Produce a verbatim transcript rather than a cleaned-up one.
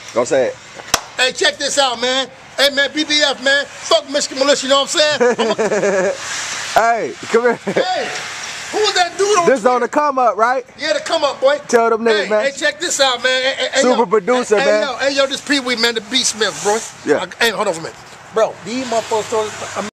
Go say it. Hey, check this out, man. Hey, man, B B F, man. Fuck Michigan Militia, you know what I'm saying? Hey, come here. Hey, who was that dude on This Twitter? on the come up, right? Yeah, the come up, boy. Tell them niggas, hey, man. Hey, check this out, man. Hey, hey, Super yo, producer, hey, man. Hey, yo, hey, yo, this Peewee, man, the Beat Smith, bro. Yeah. I, hey, hold on for a minute. Bro, these motherfuckers,